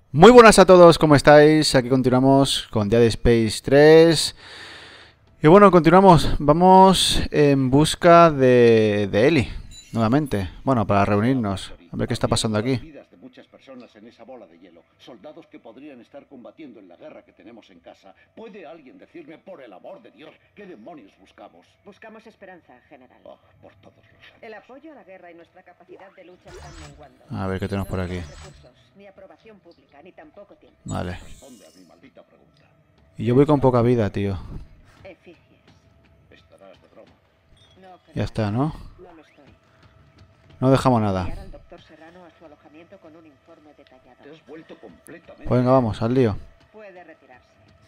Muy buenas a todos, ¿cómo estáis? Aquí continuamos con Dead Space 3. Y bueno, continuamos. Vamos en busca de Ellie, nuevamente. Bueno, para reunirnos. A ver qué está pasando aquí. Vidas de muchas personas en esa bola de hielo. Soldados que podrían estar combatiendo en la guerra que tenemos en casa. ¿Puede alguien decirme, por el amor de Dios, qué demonios buscamos? Buscamos esperanza, general. Oh, por todos los años. El apoyo a la guerra y nuestra capacidad de lucha están menguando. A ver qué tenemos por aquí. No tenemos recursos, ni aprobación pública, ni tampoco tiempo. Vale. Responde a mi maldita pregunta. Y yo voy con poca vida, tío. Efigies. Estarás de broma. No, general. Ya está, ¿no? No lo estoy. No dejamos nada. Enviar al doctor Serrano a su alojamiento con un informe detallado. Te has vuelto completamente... Pues venga, vamos, al lío. Puede retirarse.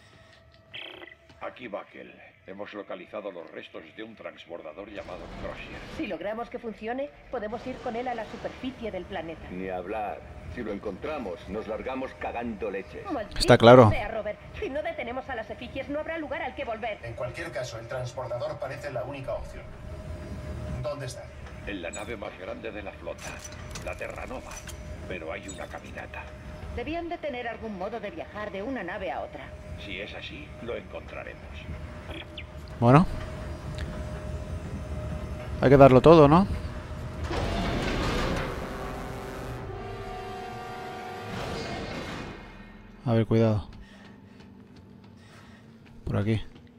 Aquí Buckle. Hemos localizado los restos de un transbordador llamado Crozier. Si logramos que funcione, podemos ir con él a la superficie del planeta. Ni hablar. Si lo encontramos, nos largamos cagando leches. Maldito Está claro. sea, Robert. Si no detenemos a las efigies, no habrá lugar al que volver. En cualquier caso, el transbordador parece la única opción. ¿Dónde está? En la nave más grande de la flota, la Terranova. Pero hay una caminata. Debían de tener algún modo de viajar de una nave a otra. Si es así, lo encontraremos. Bueno. Hay que darlo todo, ¿no? A ver, cuidado. Por aquí.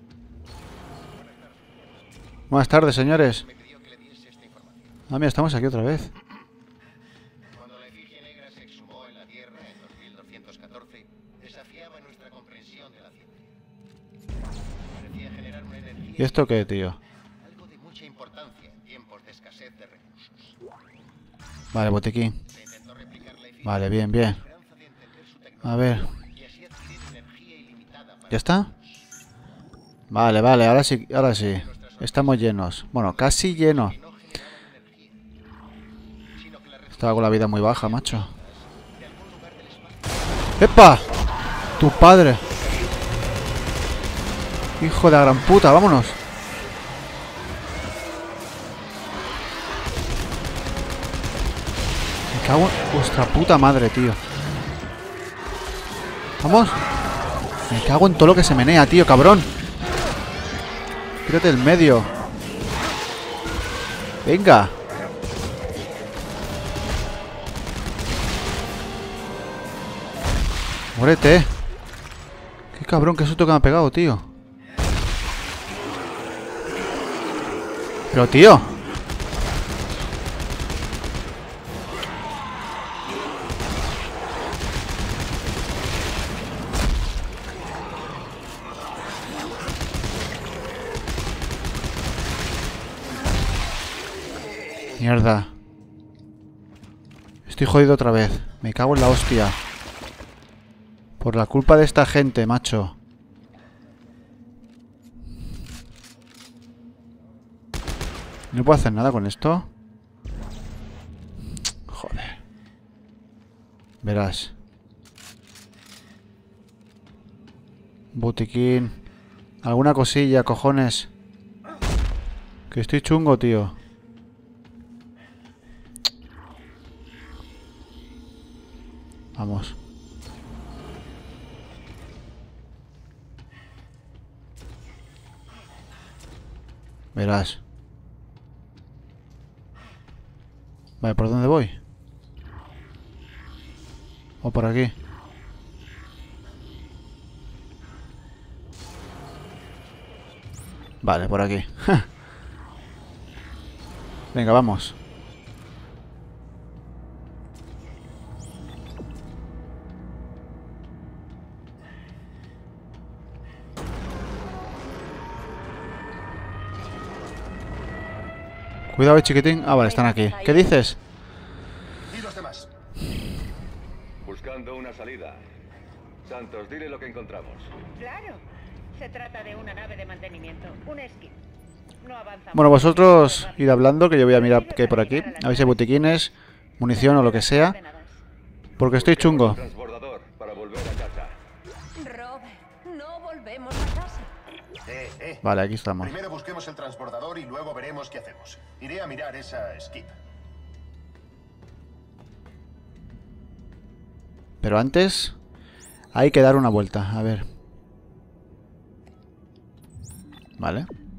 Buenas tardes, señores. Ah, mira, estamos aquí otra vez. Cuando la efigie negra se exhumó en la Tierra en 2214, desafiaba nuestra comprensión de la ciencia. Parecía generar una energía... ¿Y esto qué, tío? Algo de mucha importancia en tiempos de escasez de recursos. Vale, botiquín. Se intentó replicar la efigie Vale, bien, bien. con la esperanza de entender su tecnología A ver. y así adquirir energía ilimitada para ¿Ya está? Vale, vale, ahora sí, ahora sí. Estamos llenos. Bueno, casi llenos. que no generaban energía, sino que la Estaba con la vida muy baja, macho. de algún lugar del espacio. ¡Epa! ¡Tu padre! ¡Hijo de la gran puta! ¡Vámonos! Me cago en vuestra puta madre, tío. ¿Vamos? Me cago en todo lo que se menea, tío, cabrón. Tírate del medio. Venga. Muérete. Qué cabrón, qué susto que me ha pegado, tío. Pero, tío. Mierda. Estoy jodido otra vez. Me cago en la hostia. Por la culpa de esta gente, macho. ¿No puedo hacer nada con esto? Joder. Verás. Botiquín. Alguna cosilla, cojones. Que estoy chungo, tío. Vamos. Verás. Vale, ¿por dónde voy? O por aquí. Vale, por aquí. Venga, vamos. Cuidado, chiquitín. Ah, vale, están aquí. ¿Qué dices? ¿Y los demás? Buscando una salida. Santos, dile lo que encontramos. Claro. Se trata de una nave de mantenimiento, un esquí. No avanza. Bueno, vosotros id hablando, que yo voy a mirar qué hay por aquí. A ver si hay botiquines, munición o lo que sea. Porque estoy chungo. Transbordador para volver a casa. Robert, no volvemos a casa. Vale, aquí estamos. Primero busquemos el transbordador y luego veremos qué hacemos. Iré a mirar esa skip. Pero antes hay que dar una vuelta. A ver. Vale.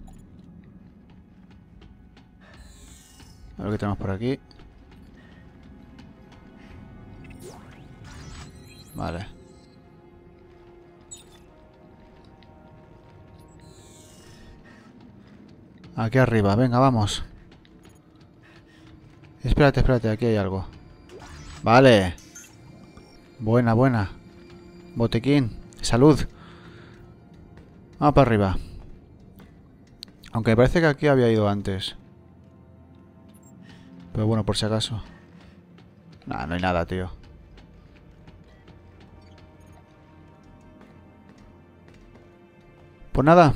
A ver qué tenemos por aquí. Vale. Aquí arriba, venga, vamos. Espérate, espérate, aquí hay algo. Vale. Buena, buena. Botequín. Salud. Vamos para arriba. Aunque me parece que aquí había ido antes. Pero bueno, por si acaso. Nah, no hay nada, tío. Pues nada.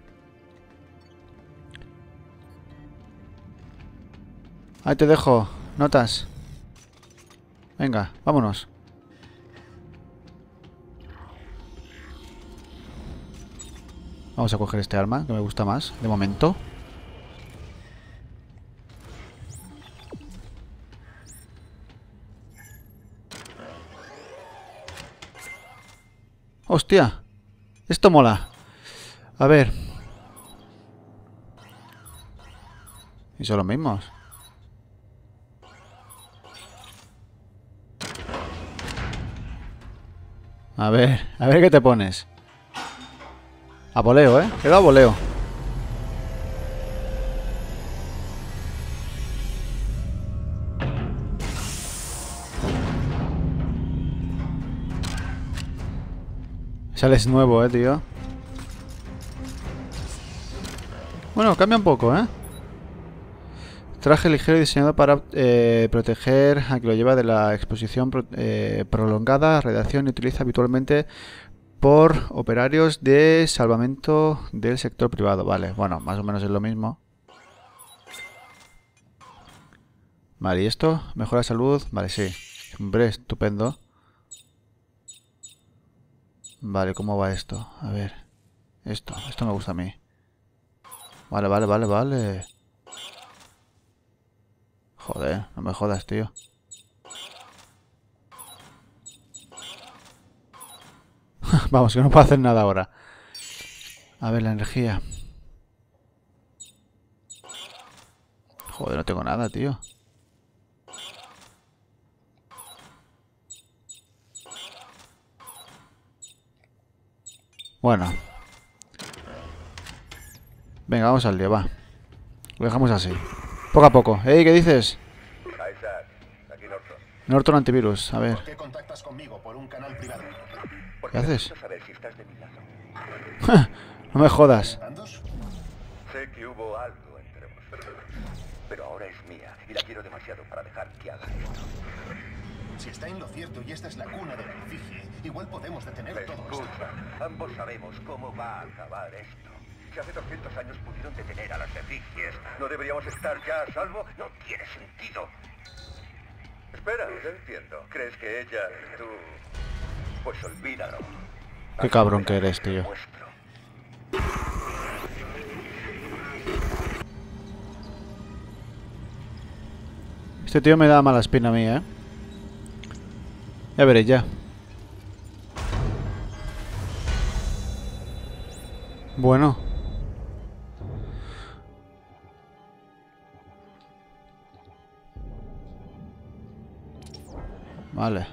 Ahí te dejo. Notas. Venga, vámonos. Vamos a coger este arma, que me gusta más, de momento. ¡Hostia! Esto mola. A ver. Y son los mismos. A ver qué te pones. A voleo, ¿eh? Queda a voleo. Sales nuevo, tío. Bueno, cambia un poco, ¿eh? Traje ligero diseñado para proteger a quien lo lleva de la exposición prolongada, radiación y utiliza habitualmente por operarios de salvamento del sector privado. Vale, bueno, más o menos es lo mismo. Vale, ¿y esto? Mejora salud. Vale, sí. Hombre, estupendo. Vale, ¿cómo va esto? A ver. Esto me gusta a mí. Vale, vale, vale, vale. Joder, no me jodas, tío. Vamos, que no puedo hacer nada ahora. A ver, la energía. Joder, no tengo nada, tío. Bueno. Venga, vamos al lío, va. Lo dejamos así. Poco a poco. ¿Qué dices? Isaac, aquí Norton. Norton Antivirus, a ver. ¿Por qué contactas conmigo por un canal privado? ¿Qué haces? Necesito saber si estás de mi lado. No me jodas. ¿Andos? Sé que hubo algo entre vosotros, pero ahora es mía y la quiero demasiado para dejar que haga esto. Si está en lo cierto y esta es la cuna de la efigie, igual podemos detener todo esto. Escucha, ambos sabemos cómo va a acabar esto. Si hace 200 años pudieron detener a las efigies, ¿no deberíamos estar ya a salvo? No tiene sentido. Espera, ya entiendo. ¿Crees que ella y tú...? Pues olvídalo. Qué cabrón que eres, tío. Nuestro. Este tío me da mala espina a mí, ¿eh? Ya veréis, ya. Bueno. Vale.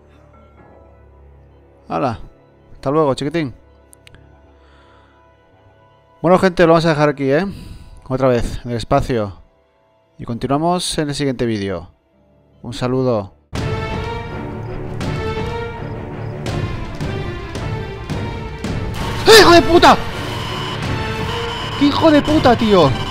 ¡Hala! Hasta luego, chiquitín. Bueno, gente, lo vamos a dejar aquí, ¿eh? Otra vez, en el espacio. Y continuamos en el siguiente vídeo. Un saludo. ¡Hijo de puta! ¡Qué hijo de puta, tío!